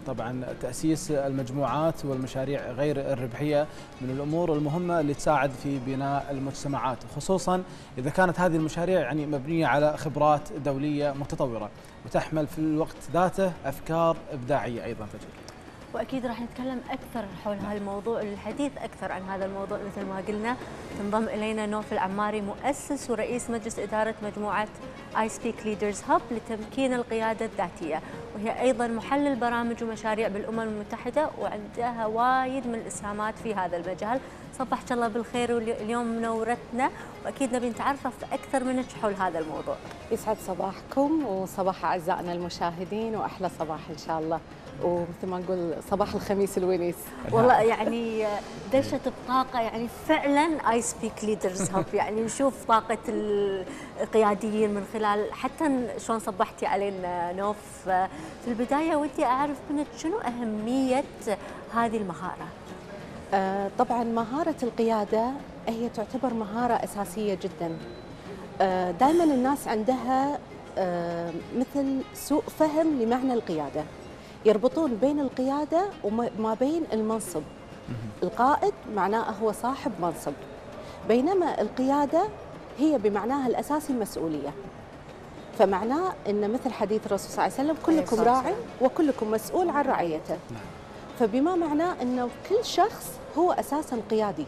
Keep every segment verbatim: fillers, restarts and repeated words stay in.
طبعا تأسيس المجموعات والمشاريع غير الربحية من الأمور المهمة اللي تساعد في بناء المجتمعات، خصوصا إذا كانت هذه المشاريع يعني مبنية على خبرات دولية متطورة وتحمل في الوقت ذاته أفكار إبداعية أيضا تجري. واكيد راح نتكلم اكثر حول هالموضوع، الحديث اكثر عن هذا الموضوع مثل ما قلنا تنضم الينا نوف العماري مؤسس ورئيس مجلس اداره مجموعه I Speak Leaders Hub لتمكين القياده الذاتيه، وهي ايضا محلل برامج ومشاريع بالامم المتحده وعندها وايد من الاسهامات في هذا المجال. صبحك الله بالخير، واليوم منورتنا واكيد نبي نتعرف اكثر منك حول هذا الموضوع. يسعد صباحكم وصباح اعزائنا المشاهدين، واحلى صباح ان شاء الله، ومثل ما نقول صباح الخميس الونيس. والله يعني دشت بطاقه، يعني فعلا اي سبيك ليدرز هاب، يعني نشوف طاقه القياديين من خلال حتى شلون صبحتي علينا نوف. في البدايه ودي اعرف منك شنو اهميه هذه المهاره؟ آه طبعا مهاره القياده هي تعتبر مهاره اساسيه جدا. آه دائما الناس عندها آه مثل سوء فهم لمعنى القياده، يربطون بين القيادة وما بين المنصب. القائد معناه هو صاحب منصب، بينما القيادة هي بمعناها الأساسي المسؤولية. فمعناه أن مثل حديث الرسول صلى الله عليه وسلم كلكم راع وكلكم مسؤول عن رعيته. فبما معناه أن كل شخص هو أساسا قيادي،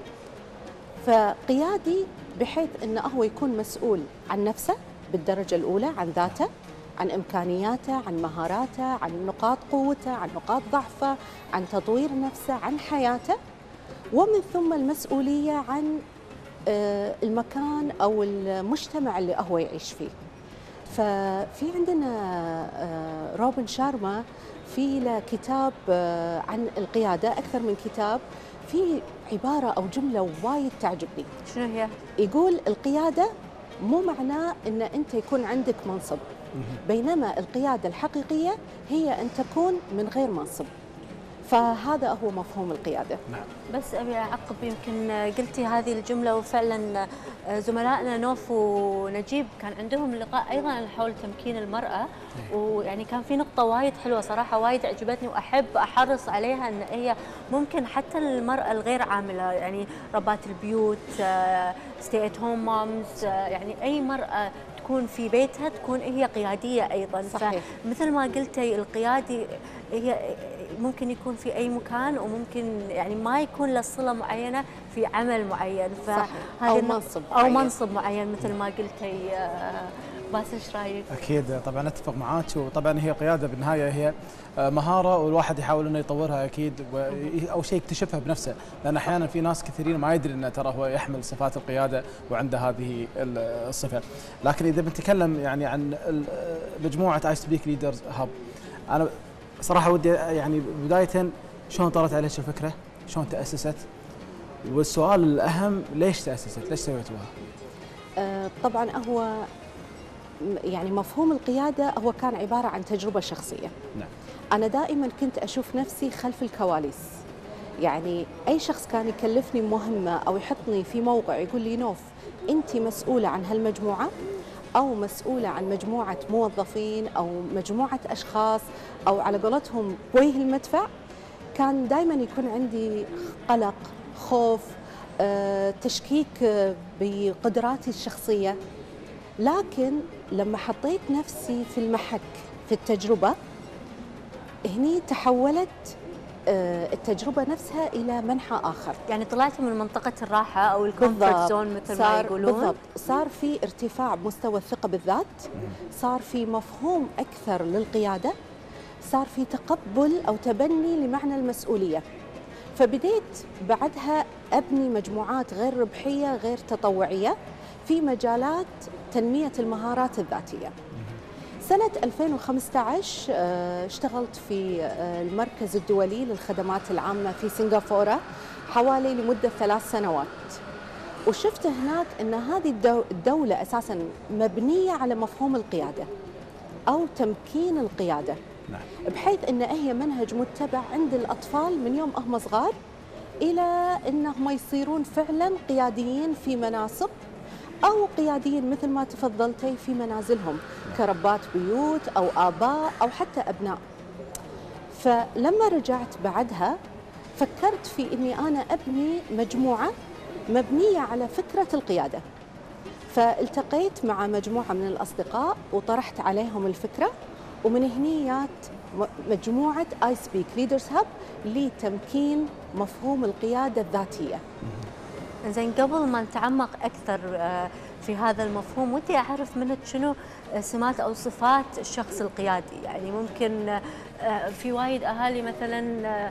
فقيادي بحيث أنه هو يكون مسؤول عن نفسه بالدرجة الأولى، عن ذاته، عن إمكانياته، عن مهاراته، عن نقاط قوته، عن نقاط ضعفه، عن تطوير نفسه، عن حياته، ومن ثم المسؤولية عن المكان أو المجتمع اللي هو يعيش فيه. ففي عندنا روبن شارما في له كتاب عن القيادة، أكثر من كتاب، في عبارة أو جملة وايد تعجبني. شنو هي؟ يقول القيادة مو معناه أن أنت يكون عندك منصب، بينما القيادة الحقيقية هي أن تكون من غير منصب. فهذا هو مفهوم القيادة. نعم. بس أبي أعقب، يمكن قلتي هذه الجملة وفعلا زملائنا نوف ونجيب كان عندهم لقاء أيضا حول تمكين المرأة، ويعني كان في نقطة وايد حلوة صراحة وايد عجبتني وأحب أحرص عليها، أن هي ممكن حتى المرأة الغير عاملة، يعني ربات البيوت، ستي ات هوم مامز، يعني أي مرأة تكون في بيتها تكون هي قيادية أيضا. صحيح. فمثل ما قلتي القيادي هي ممكن يكون في أي مكان، وممكن يعني ما يكون له صلة معينة في عمل معين، أو منصب أو معين. منصب معين مثل ما قلتي. بس ايش رايك؟ اكيد طبعا اتفق معاك، وطبعا هي قياده بالنهايه هي مهاره والواحد يحاول انه يطورها اكيد، او شيء يكتشفها بنفسه، لان احيانا في ناس كثيرين ما يدري انه ترى هو يحمل صفات القياده وعنده هذه الصفه. لكن اذا بنتكلم يعني عن مجموعه اي سبيك ليدرز هاب، انا صراحه ودي يعني بدايه شلون طرت عليك الفكره؟ شلون تاسست؟ والسؤال الاهم ليش تاسست؟ ليش سويتوها؟ أه طبعا هو يعني مفهوم القيادة هو كان عبارة عن تجربة شخصية. نعم. أنا دائما كنت أشوف نفسي خلف الكواليس، يعني أي شخص كان يكلفني مهمة أو يحطني في موقع يقول لي نوف أنت مسؤولة عن هالمجموعة، أو مسؤولة عن مجموعة موظفين أو مجموعة أشخاص، أو على قولتهم وجه المدفع، كان دائما يكون عندي قلق، خوف، أه، تشكيك بقدراتي الشخصية. لكن لما حطيت نفسي في المحك في التجربة، هني تحولت التجربة نفسها إلى منحى آخر. يعني طلعتي من منطقة الراحة أو الكومفورت زون مثل ما يقولون. بالضبط، صار في ارتفاع بمستوى الثقة بالذات، صار في مفهوم أكثر للقيادة، صار في تقبل أو تبني لمعنى المسؤولية. فبديت بعدها أبني مجموعات غير ربحية غير تطوعية في مجالات تنمية المهارات الذاتية. سنة ألفين وخمسة عشر اشتغلت في المركز الدولي للخدمات العامة في سنغافورة حوالي لمدة ثلاث سنوات، وشفت هناك أن هذه الدولة أساساً مبنية على مفهوم القيادة أو تمكين القيادة. نعم. بحيث أن هي منهج متبع عند الأطفال من يوم هم صغار إلى أنهم يصيرون فعلاً قياديين في مناصب، أو قياديين مثل ما تفضلتي في منازلهم كربات بيوت أو آباء أو حتى أبناء. فلما رجعت بعدها فكرت في أني أنا أبني مجموعة مبنية على فكرة القيادة. فالتقيت مع مجموعة من الأصدقاء وطرحت عليهم الفكرة، ومن هنيات مجموعة آي سبيك ليدرز هاب لتمكين مفهوم القيادة الذاتية. زين، قبل ما نتعمق أكثر في هذا المفهوم ودي أعرف منك شنو سمات أو صفات الشخص القيادي. يعني ممكن في وايد أهالي مثلا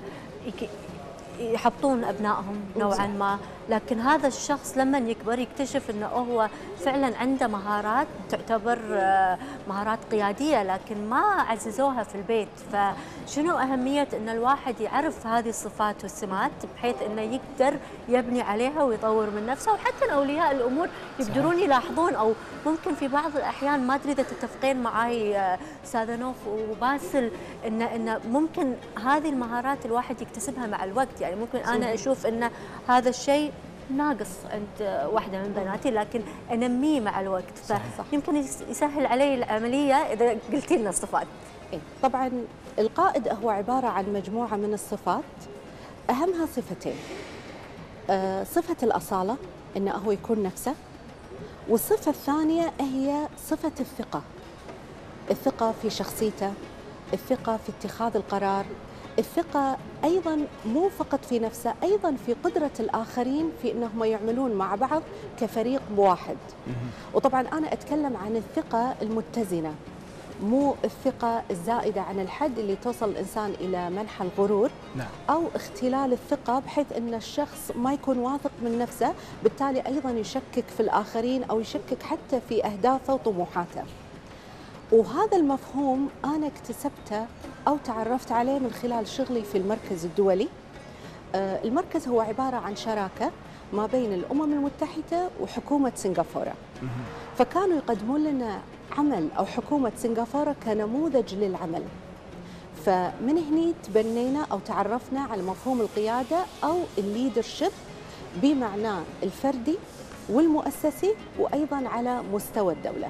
يحطون أبنائهم نوعا ما، لكن هذا الشخص لما يكبر يكتشف أنه هو فعلا عنده مهارات تعتبر مهارات قيادية لكن ما عززوها في البيت. فشنو أهمية أن الواحد يعرف هذه الصفات والسمات بحيث أنه يقدر يبني عليها ويطور من نفسه؟ وحتى أولياء الأمور يقدرون يلاحظون، أو ممكن في بعض الأحيان ما أدري إذا تتفقين معي أستاذة نوف وباسل أن أن ممكن هذه المهارات الواحد يكتسبها مع الوقت. يعني ممكن أنا أشوف أن هذا الشيء ناقص عند واحدة من بناتي لكن أنميه مع الوقت، فيمكن يسهل علي العملية إذا قلتي لنا الصفات. إيه؟ طبعا القائد هو عبارة عن مجموعة من الصفات أهمها صفتين. آه صفة الأصالة أنه هو يكون نفسه، والصفة الثانية هي صفة الثقة. الثقة في شخصيته، الثقة في اتخاذ القرار، الثقة أيضاً مو فقط في نفسه، أيضاً في قدرة الآخرين في أنهم يعملون مع بعض كفريق واحد. وطبعاً أنا أتكلم عن الثقة المتزنة، مو الثقة الزائدة عن الحد اللي توصل الإنسان إلى منحى الغرور أو اختلال الثقة بحيث أن الشخص ما يكون واثق من نفسه، بالتالي أيضاً يشكك في الآخرين أو يشكك حتى في أهدافه وطموحاته. وهذا المفهوم أنا اكتسبته أو تعرفت عليه من خلال شغلي في المركز الدولي. المركز هو عبارة عن شراكة ما بين الأمم المتحدة وحكومة سنغافورة، فكانوا يقدمون لنا عمل أو حكومة سنغافورة كنموذج للعمل. فمن هني تبنينا أو تعرفنا على مفهوم القيادة أو الليدرشيب بمعناه الفردي والمؤسسي وأيضاً على مستوى الدولة.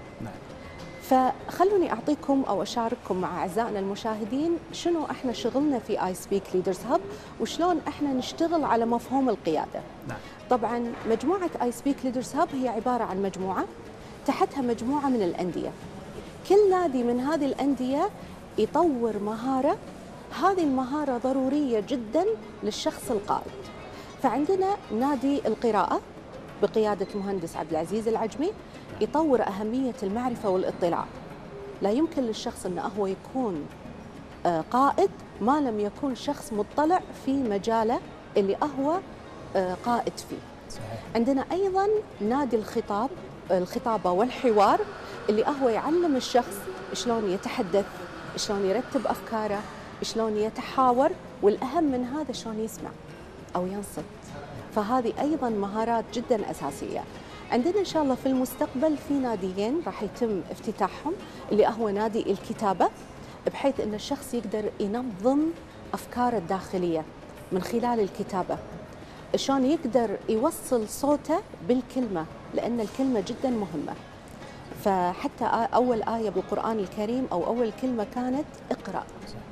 فخلوني أعطيكم أو أشارككم مع أعزائنا المشاهدين شنو إحنا شغلنا في آي سبيك ليدرز هاب وشلون إحنا نشتغل على مفهوم القيادة. نعم. طبعاً مجموعة آي سبيك ليدرز هاب هي عبارة عن مجموعة تحتها مجموعة من الأندية. كل نادي من هذه الأندية يطور مهارة، هذه المهارة ضرورية جداً للشخص القائد. فعندنا نادي القراءة بقيادة المهندس عبد العزيز العجمي يطور أهمية المعرفة والاطلاع. لا يمكن للشخص أنه هو يكون قائد ما لم يكون شخص مطلع في مجاله اللي هو قائد فيه. صحيح. عندنا أيضا نادي الخطاب الخطابة والحوار اللي هو يعلم الشخص شلون يتحدث، شلون يرتب أفكاره، شلون يتحاور، والأهم من هذا شلون يسمع أو ينصت. فهذه أيضا مهارات جدا أساسية. عندنا إن شاء الله في المستقبل في ناديين راح يتم افتتاحهم اللي هو نادي الكتابة، بحيث أن الشخص يقدر ينظم أفكاره الداخلية من خلال الكتابة، شلون يقدر يوصل صوته بالكلمة لأن الكلمة جدا مهمة. فحتى أول آية بالقرآن الكريم أو أول كلمة كانت اقرأ.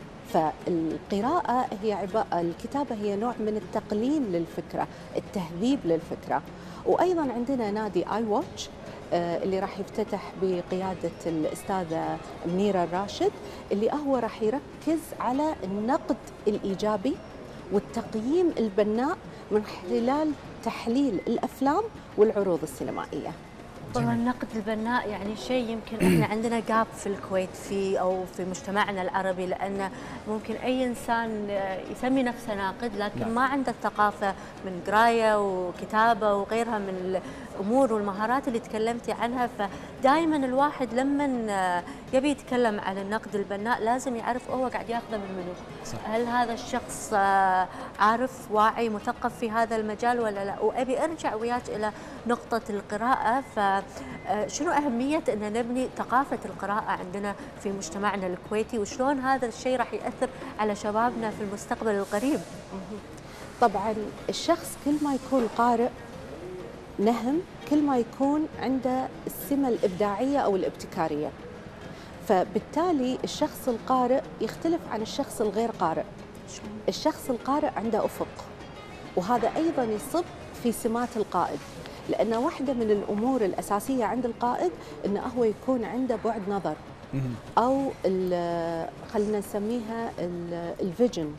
فالقراءة هي عبارة الكتابة هي نوع من التقليم للفكرة، التهذيب للفكرة. وأيضا عندنا نادي آي واتش اللي راح يفتتح بقيادة الأستاذة منيرة الراشد، اللي هو راح يركز على النقد الإيجابي والتقييم البناء من خلال تحليل الأفلام والعروض السينمائية. طبعا النقد البناء يعني شيء يمكن احنا عندنا جاب في الكويت في او في مجتمعنا العربي، لان ممكن اي انسان يسمي نفسه ناقد لكن ما عنده الثقافه من قرايه وكتابه وغيرها من الامور والمهارات اللي تكلمتي عنها. فدائما الواحد لما يبي يتكلم عن النقد البناء لازم يعرف هو قاعد ياخذه من منو. صح. هل هذا الشخص عارف واعي مثقف في هذا المجال ولا لا؟ وابي ارجع وياك الى نقطه القراءه. ف شنو أهمية أن نبني ثقافة القراءة عندنا في مجتمعنا الكويتي، وشلون هذا الشيء راح يأثر على شبابنا في المستقبل القريب؟ طبعا الشخص كل ما يكون قارئ نهم كل ما يكون عنده السمة الإبداعية أو الابتكارية. فبالتالي الشخص القارئ يختلف عن الشخص الغير قارئ. الشخص القارئ عنده أفق، وهذا أيضا يصب في سمات القائد، لأن واحدة من الأمور الأساسية عند القائد أنه هو يكون عنده بعد نظر، أو خلينا نسميها الفيجن،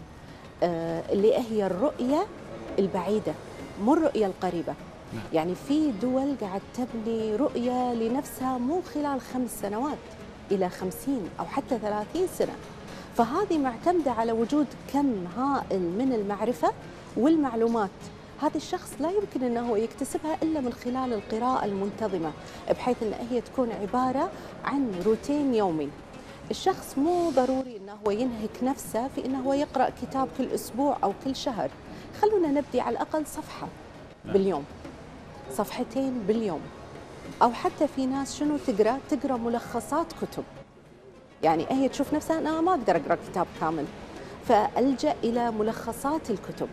اللي هي الرؤية البعيدة مو الرؤية القريبة. يعني في دول قاعد تبني رؤية لنفسها مو خلال خمس سنوات إلى خمسين أو حتى ثلاثين سنة، فهذه معتمدة على وجود كم هائل من المعرفة والمعلومات. هذا الشخص لا يمكن أنه يكتسبها إلا من خلال القراءة المنتظمة، بحيث أن هي تكون عبارة عن روتين يومي. الشخص مو ضروري أنه هو ينهك نفسه في أنه هو يقرأ كتاب كل أسبوع أو كل شهر. خلونا نبدي على الأقل صفحة باليوم، صفحتين باليوم، أو حتى في ناس شنو تقرأ؟ تقرأ ملخصات كتب. يعني هي تشوف نفسها أنا ما أقدر أقرأ كتاب كامل، فألجأ إلى ملخصات الكتب.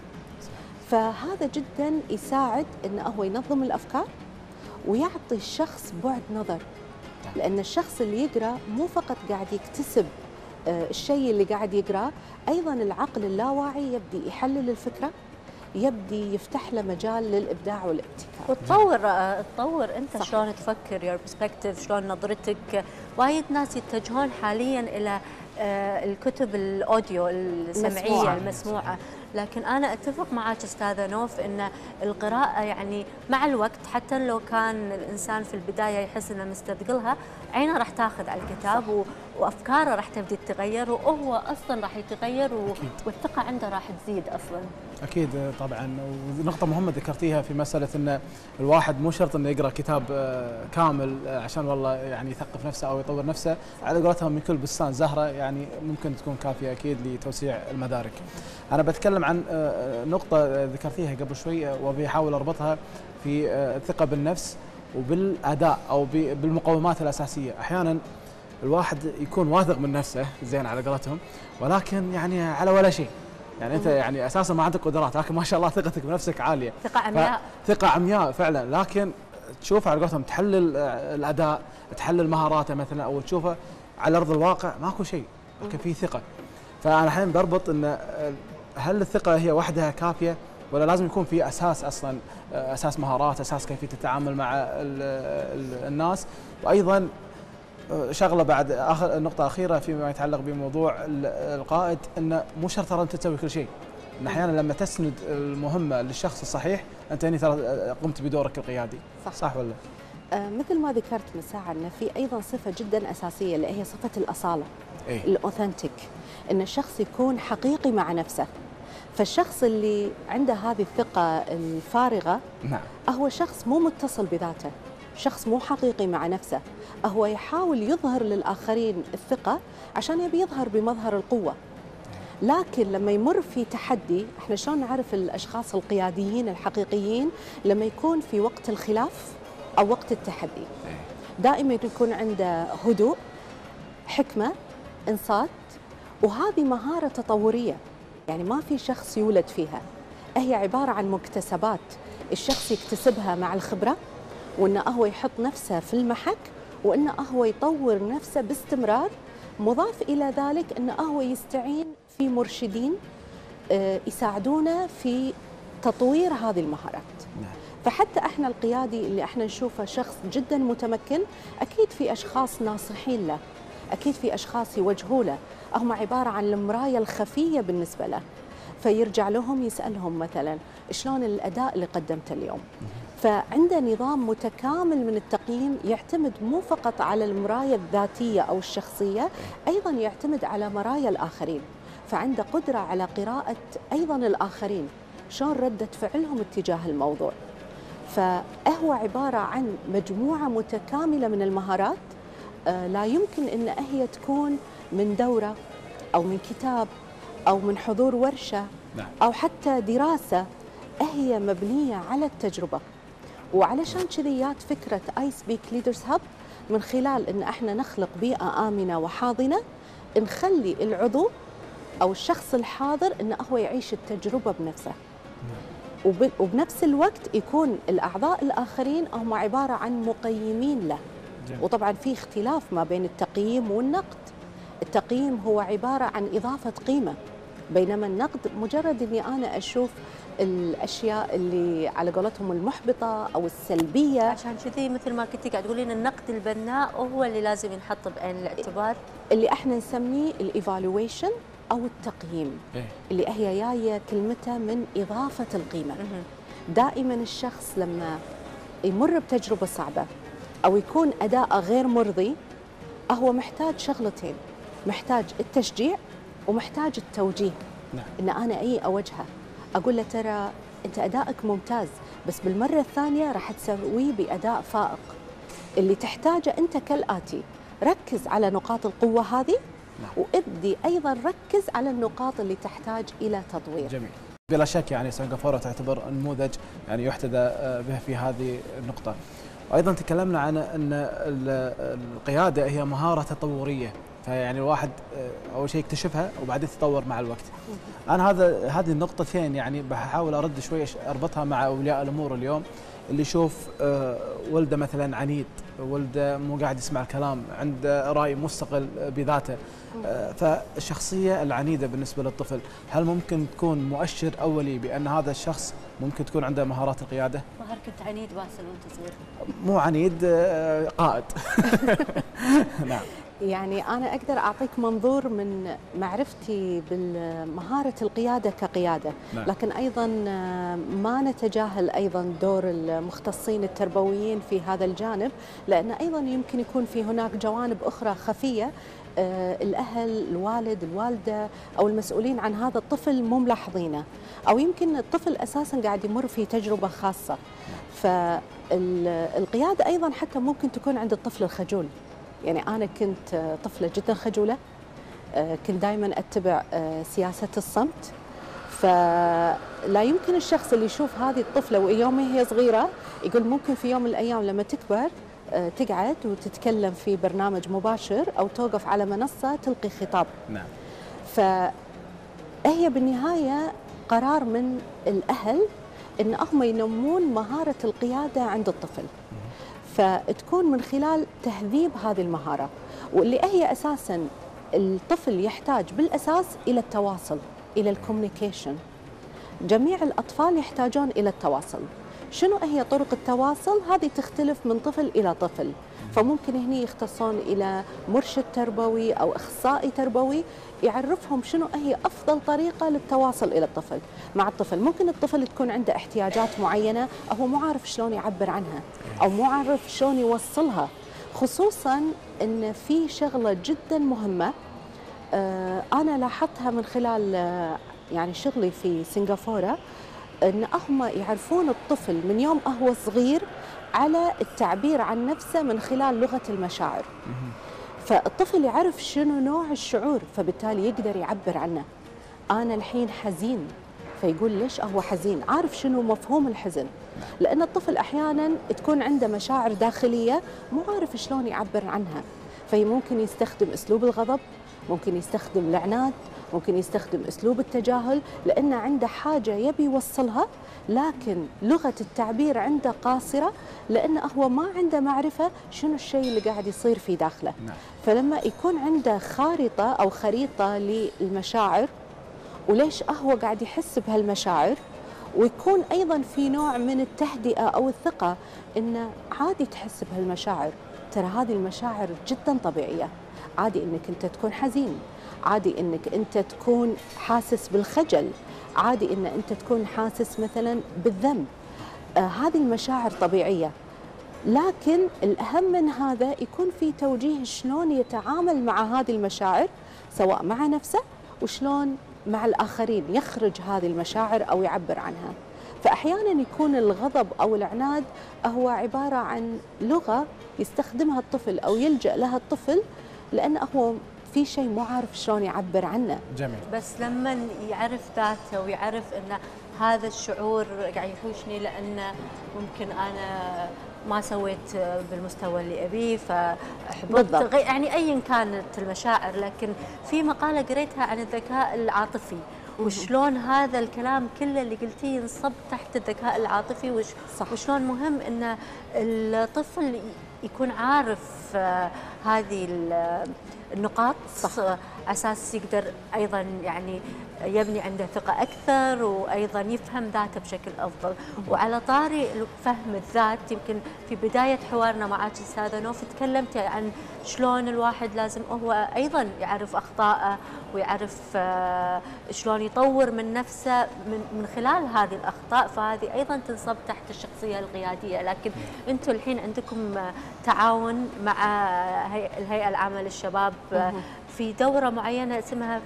فهذا جدا يساعد أنه هو ينظم الأفكار ويعطي الشخص بعد نظر، لأن الشخص اللي يقرأ مو فقط قاعد يكتسب الشيء اللي قاعد يقرأه، أيضا العقل اللاواعي يبدي يحلل الفكرة، يبدي يفتح له مجال للإبداع والابتكار. وتطور تطور أنت صح. شلون تفكر، يور برسبكتيف، شلون نظرتك. وايد ناس يتجهون حاليا إلى الكتب الأوديو السمعية مسموعة. المسموعة، لكن أنا أتفق معك أستاذة نوف أن القراءة يعني مع الوقت، حتى لو كان الإنسان في البداية يحس أنه مستثقلها، عينه راح تاخذ على الكتاب و... وأفكاره راح تبدي تتغير، وهو أصلا راح يتغير و... والثقة عنده راح تزيد أصلا. أكيد طبعا. ونقطة مهمة ذكرتيها في مسألة أن الواحد مو شرط أنه يقرأ كتاب كامل عشان والله يعني يثقف نفسه أو يطور نفسه. على قولتهم من كل بستان زهرة، يعني ممكن تكون كافية أكيد لتوسيع المدارك. أنا بتكلم عن نقطة ذكرتيها قبل شوي وبيحاول أربطها في الثقة بالنفس وبالأداء أو بالمقومات الأساسية. أحيانا الواحد يكون واثق من نفسه زين على قولتهم، ولكن يعني على ولا شيء. يعني أنت يعني أساسا ما عندك قدرات، لكن ما شاء الله ثقتك بنفسك عالية، ثقة عمياء، ثقة عمياء فعلا. لكن تشوف على قولتهم تحلل الأداء، تحلل مهاراته مثلا، أو تشوفه على أرض الواقع ماكو شيء، لكن في ثقة. فأنا الحين بربط أن هل الثقة هي وحدها كافية، ولا لازم يكون في أساس أصلا، أساس مهارات، أساس كيفية التعامل مع الناس. وأيضا شغله بعد اخر نقطه اخيره فيما يتعلق بموضوع القائد، انه مو شرط ترى انت تسوي كل شيء. ان احيانا لما تسند المهمه للشخص الصحيح انت هنا ترى قمت بدورك القيادي. صح, صح ولا؟ آه مثل ما ذكرت من ساعه، ان في ايضا صفه جدا اساسيه اللي هي صفه الاصاله، إيه؟ الاوثنتيك، ان الشخص يكون حقيقي مع نفسه. فالشخص اللي عنده هذه الثقه الفارغه، نعم، هو شخص مو متصل بذاته، شخص مو حقيقي مع نفسه، هو يحاول يظهر للآخرين الثقة عشان يبي يظهر بمظهر القوة. لكن لما يمر في تحدي، احنا شلون نعرف الأشخاص القياديين الحقيقيين؟ لما يكون في وقت الخلاف أو وقت التحدي، دائما يكون عنده هدوء، حكمة، إنصات، وهذه مهارة تطورية، يعني ما في شخص يولد فيها، هي عبارة عن مكتسبات الشخص يكتسبها مع الخبرة، وأنه هو يحط نفسه في المحك، وأنه هو يطور نفسه باستمرار. مضاف إلى ذلك أنه هو يستعين في مرشدين يساعدونه في تطوير هذه المهارات. فحتى احنا القيادي اللي احنا نشوفه شخص جدا متمكن، أكيد في أشخاص ناصحين له، أكيد في أشخاص يوجهوا له، هم عبارة عن المراية الخفية بالنسبة له، فيرجع لهم يسألهم مثلا شلون الأداء اللي قدمته اليوم. فعنده نظام متكامل من التقييم يعتمد مو فقط على المراية الذاتية أو الشخصية، أيضا يعتمد على مرايا الآخرين. فعنده قدرة على قراءة أيضا الآخرين، شلون ردة فعلهم اتجاه الموضوع. فهو عبارة عن مجموعة متكاملة من المهارات، لا يمكن أن هي تكون من دورة أو من كتاب أو من حضور ورشة أو حتى دراسة، هي مبنية على التجربة. وعلشان كذي جات فكرة آي سبيك ليدرز هاب، من خلال أن احنا نخلق بيئة آمنة وحاضنة، نخلي العضو أو الشخص الحاضر أنه هو يعيش التجربة بنفسه، وبنفس الوقت يكون الأعضاء الآخرين هم عبارة عن مقيمين له. جميل. وطبعا في اختلاف ما بين التقييم والنقد. التقييم هو عبارة عن إضافة قيمة، بينما النقد مجرد أني أنا أشوف الأشياء اللي على قولتهم المحبطة أو السلبية. عشان كذي مثل ما كنتي قاعد تقولين النقد البناء هو اللي لازم ينحط بعين الاعتبار، اللي احنا نسميه الايفالويشن أو التقييم، إيه؟ اللي هي جاية كلمتها من إضافة القيمة. دائما الشخص لما يمر بتجربة صعبة أو يكون أداءه غير مرضي، هو محتاج شغلتين، محتاج التشجيع ومحتاج التوجيه. نعم. إن أنا أي أوجهه أقول له ترى أنت أدائك ممتاز، بس بالمرة الثانية راح تسويه بأداء فائق. اللي تحتاجه أنت كالآتي: ركز على نقاط القوة هذه، نعم. وابدي أيضا ركز على النقاط اللي تحتاج إلى تطوير. جميل. بلا شك يعني سنغافورة تعتبر نموذج يعني يحتذى به في هذه النقطة. أيضا تكلمنا عن أن القيادة هي مهارة تطورية، فيعني الواحد أول شيء يكتشفها وبعدين يتطور مع الوقت. أنا هذا هذه النقطتين يعني بحاول أرد شوية أربطها مع أولياء الأمور اليوم، اللي يشوف ولده مثلا عنيد، ولده مو قاعد يسمع الكلام، عنده رأي مستقل بذاته. فالشخصية العنيدة بالنسبة للطفل هل ممكن تكون مؤشر أولي بأن هذا الشخص ممكن تكون عنده مهارات القيادة؟ ظهر كنت عنيد باسل وانت صغير. مو عنيد، قائد. نعم. يعني أنا أقدر أعطيك منظور من معرفتي بالمهارة القيادة كقيادة. نعم. لكن أيضا ما نتجاهل أيضا دور المختصين التربويين في هذا الجانب، لأن أيضا يمكن يكون في هناك جوانب أخرى خفية الأهل، الوالد، الوالدة أو المسؤولين عن هذا الطفل مو ملاحظينه، أو يمكن الطفل أساسا قاعد يمر في تجربة خاصة. فالقيادة أيضا حتى ممكن تكون عند الطفل الخجول. يعني أنا كنت طفلة جدا خجولة، كنت دائما أتبع سياسة الصمت، فلا يمكن الشخص اللي يشوف هذه الطفلة ويوم هي صغيرة يقول ممكن في يوم من الأيام لما تكبر تقعد وتتكلم في برنامج مباشر أو توقف على منصة تلقي خطاب. نعم. فهي بالنهاية قرار من الأهل إن هم ينمون مهارة القيادة عند الطفل، فتكون من خلال تهذيب هذه المهارة، واللي هي أساساً الطفل يحتاج بالأساس إلى التواصل، إلى الكوميونيكيشن. جميع الأطفال يحتاجون إلى التواصل. شنو هي طرق التواصل؟ هذه تختلف من طفل إلى طفل، فممكن هني يختصون إلى مرشد تربوي أو أخصائي تربوي يعرفهم شنو هي أفضل طريقة للتواصل إلى الطفل مع الطفل. ممكن الطفل تكون عنده احتياجات معينة هو مو عارف شلون يعبر عنها أو مو عارف شلون يوصلها، خصوصاً أن في شغلة جداً مهمة أنا لاحظتها من خلال يعني شغلي في سنغافورة، أن هم يعرفون الطفل من يوم هو صغير على التعبير عن نفسه من خلال لغة المشاعر. فالطفل يعرف شنو نوع الشعور، فبالتالي يقدر يعبر عنه. أنا الحين حزين، فيقول ليش هو حزين، عارف شنو مفهوم الحزن، لأن الطفل أحيانا تكون عنده مشاعر داخلية مو عارف شلون يعبر عنها، فممكن يستخدم أسلوب الغضب، ممكن يستخدم العناد، ممكن يستخدم أسلوب التجاهل، لأنه عنده حاجة يبي يوصلها لكن لغة التعبير عنده قاصرة، لأنه هو ما عنده معرفة شنو الشيء اللي قاعد يصير في داخله. فلما يكون عنده خارطة أو خريطة للمشاعر وليش هو قاعد يحس بهالمشاعر، ويكون أيضا في نوع من التهدئة أو الثقة إنه عادي تحس بهالمشاعر، ترى هذه المشاعر جدا طبيعية، عادي إنك أنت تكون حزين، عادي إنك أنت تكون حاسس بالخجل، عادي إن أنت تكون حاسس مثلا بالذنب. آه هذه المشاعر طبيعية، لكن الأهم من هذا يكون في توجيه شلون يتعامل مع هذه المشاعر سواء مع نفسه وشلون مع الآخرين يخرج هذه المشاعر أو يعبر عنها. فأحيانا يكون الغضب أو العناد هو عبارة عن لغة يستخدمها الطفل أو يلجأ لها الطفل لأنه هو في شيء مو عارف شلون يعبر عنه. جميل. بس لما يعرف ذاته ويعرف أن هذا الشعور قاعد يحوشني لأن ممكن أنا ما سويت بالمستوى اللي أبيه فأحبطت، يعني أيا كانت المشاعر. لكن في مقالة قريتها عن الذكاء العاطفي وشلون هذا الكلام كله اللي قلتيه ينصب تحت الذكاء العاطفي، وش صح. وشلون مهم أن الطفل يكون عارف آه، هذه النقاط صح. أساس يقدر أيضا يعني يبني عنده ثقة أكثر، وأيضا يفهم ذاته بشكل أفضل. وعلى طاري فهم الذات، يمكن في بداية حوارنا معك أستاذة نوف تكلمت عن شلون الواحد لازم هو أيضا يعرف أخطائه ويعرف شلون يطور من نفسه من من خلال هذه الأخطاء، فهذه أيضا تنصب تحت الشخصية القيادية. لكن أنتم الحين عندكم تعاون مع الهيئة العامة للشباب في دورة معينة اسمها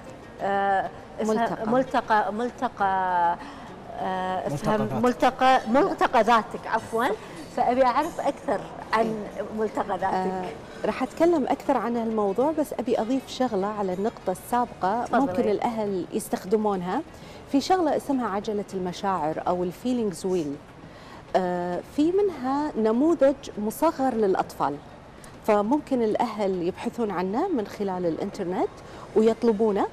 ملتقى ملتقى ملتقى افهم ملتقى ملتقى ذاتك عفوا. فأبي أعرف أكثر عن ملتقى ذاتك. آه راح أتكلم أكثر عن الموضوع، بس أبي أضيف شغلة على النقطة السابقة فضلي. ممكن الأهل يستخدمونها. في شغلة اسمها عجلة المشاعر أو الفيلينجز ويل. آه في منها نموذج مصغر للأطفال، فممكن الأهل يبحثون عنه من خلال الإنترنت ويطلبونه،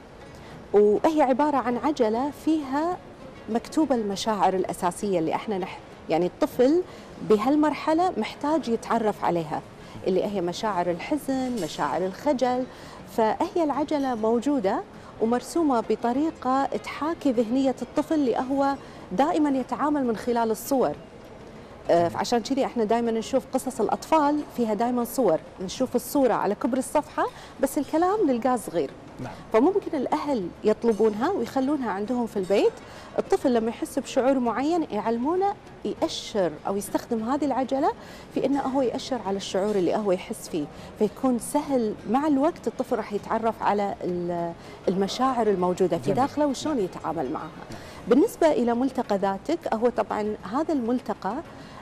وهي عبارة عن عجلة فيها مكتوبة المشاعر الأساسية اللي احنا نح يعني الطفل بهالمرحلة محتاج يتعرف عليها، اللي هي مشاعر الحزن، مشاعر الخجل. فهي العجلة موجودة ومرسومة بطريقة تحاكي ذهنية الطفل اللي هو دائما يتعامل من خلال الصور. عشان كذي احنا دائما نشوف قصص الاطفال فيها دائما صور، نشوف الصوره على كبر الصفحه بس الكلام نلقاه صغير. نعم. فممكن الاهل يطلبونها ويخلونها عندهم في البيت. الطفل لما يحس بشعور معين يعلمونه يأشر او يستخدم هذه العجله في انه هو يأشر على الشعور اللي هو يحس فيه، فيكون سهل مع الوقت الطفل راح يتعرف على المشاعر الموجوده في داخله وشلون يتعامل معها. بالنسبه الى ملتقى ذاتك، هو طبعا هذا الملتقى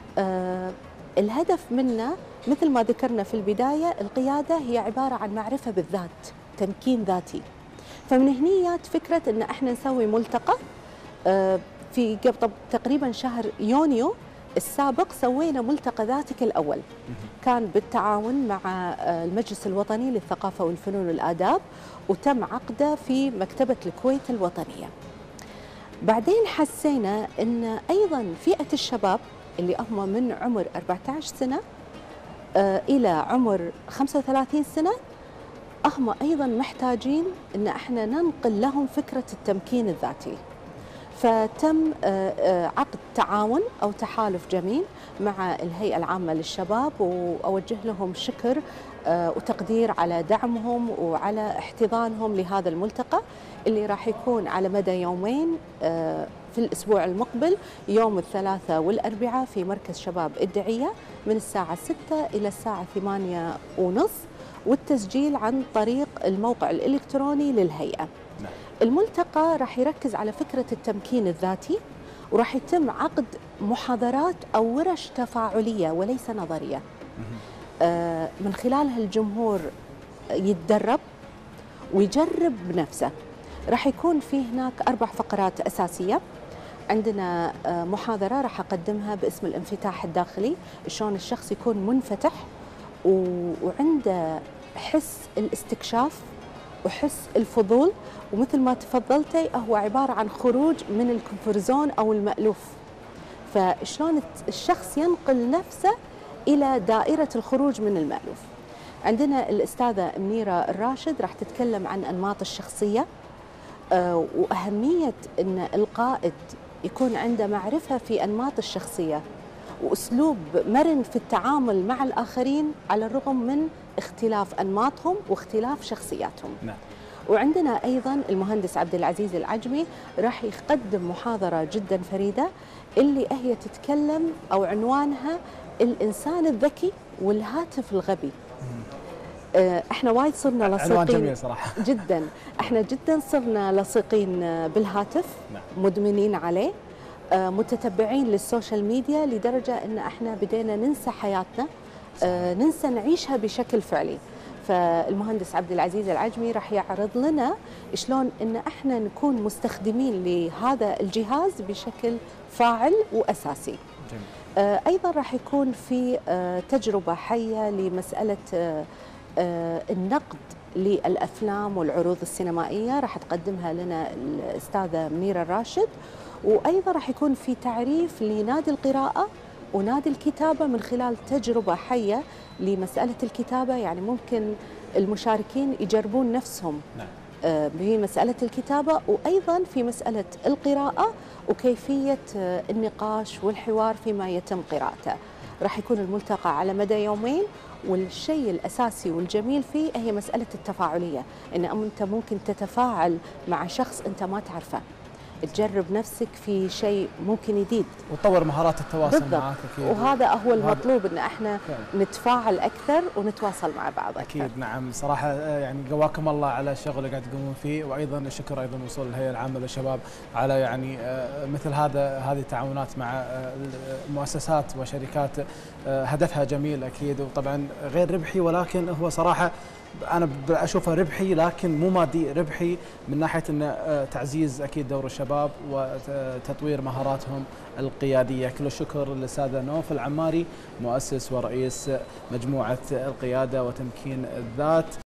آه الهدف منه مثل ما ذكرنا في البداية، القيادة هي عبارة عن معرفة بالذات، تمكين ذاتي. فمن هنيات فكرة أن احنا نسوي ملتقى. آه في قبل تقريبا شهر يونيو السابق سوينا ملتقى ذاتك الأول، كان بالتعاون مع آه المجلس الوطني للثقافة والفنون والآداب، وتم عقده في مكتبة الكويت الوطنية. بعدين حسينا أن أيضا فئة الشباب اللي هم من عمر أربعة عشر سنة آه إلى عمر خمسة وثلاثين سنة، هم أيضا محتاجين أن احنا ننقل لهم فكرة التمكين الذاتي. فتم آه آه عقد تعاون أو تحالف جميل مع الهيئة العامة للشباب، وأوجه لهم شكر آه وتقدير على دعمهم وعلى احتضانهم لهذا الملتقى اللي راح يكون على مدى يومين آه في الأسبوع المقبل، يوم الثلاثاء والأربعاء في مركز شباب الدعية من الساعة ستة إلى الساعة ثمانية ونصف، والتسجيل عن طريق الموقع الإلكتروني للهيئة. نعم. الملتقى راح يركز على فكرة التمكين الذاتي، وراح يتم عقد محاضرات أو ورش تفاعلية وليس نظرية. آه من خلالها الجمهور يتدرب ويجرب بنفسه. راح يكون في هناك أربع فقرات أساسية. عندنا محاضرة راح أقدمها باسم الانفتاح الداخلي، شلون الشخص يكون منفتح وعنده حس الاستكشاف وحس الفضول، ومثل ما تفضلتي هو عبارة عن خروج من الكومفورت أو المألوف. فشلون الشخص ينقل نفسه إلى دائرة الخروج من المألوف. عندنا الأستاذة منيرة الراشد راح تتكلم عن أنماط الشخصية وأهمية أن القائد يكون عنده معرفة في أنماط الشخصية وأسلوب مرن في التعامل مع الآخرين على الرغم من اختلاف أنماطهم واختلاف شخصياتهم. نعم. وعندنا أيضا المهندس عبد العزيز العجمي راح يقدم محاضرة جدا فريدة اللي هي تتكلم أو عنوانها الإنسان الذكي والهاتف الغبي. احنا وايد صرنا لصيقين، عنوان جميل صراحة جدا. احنا جدا صرنا لصيقين بالهاتف. نعم. مدمنين عليه، متتبعين للسوشيال ميديا لدرجة ان احنا بدينا ننسى حياتنا، ننسى نعيشها بشكل فعلي. فالمهندس عبد العزيز العجمي راح يعرض لنا شلون ان احنا نكون مستخدمين لهذا الجهاز بشكل فاعل واساسي. جميل. ايضا راح يكون في تجربة حية لمسألة النقد للأفلام والعروض السينمائية، راح تقدمها لنا الأستاذة منيرة الراشد. وأيضا راح يكون في تعريف لنادي القراءة ونادي الكتابة من خلال تجربة حية لمسألة الكتابة، يعني ممكن المشاركين يجربون نفسهم نعم. بمسألة الكتابة، وأيضا في مسألة القراءة وكيفية النقاش والحوار فيما يتم قراءته. راح يكون الملتقى على مدى يومين، والشيء الأساسي والجميل فيه هي مسألة التفاعلية، إن أنت ممكن تتفاعل مع شخص أنت ما تعرفه، تجرب نفسك في شيء ممكن جديد وتطور مهارات التواصل بالضبط. معك أكيد. وهذا هو المطلوب، ان احنا فعلا. نتفاعل اكثر ونتواصل مع بعض اكثر. اكيد نعم. صراحه يعني قواكم الله على الشغل اللي قاعد تقومون فيه، وايضا الشكر ايضا وصول الهيئه العامه للشباب على يعني مثل هذا هذه التعاونات مع مؤسسات وشركات هدفها جميل اكيد، وطبعا غير ربحي، ولكن هو صراحه أنا أشوفه ربحي، لكن مو مادي، ربحي من ناحية أن تعزيز أكيد دور الشباب وتطوير مهاراتهم القيادية. كل الشكر للأستاذة نوف العماري، مؤسس ورئيس مجموعة القيادة وتمكين الذات.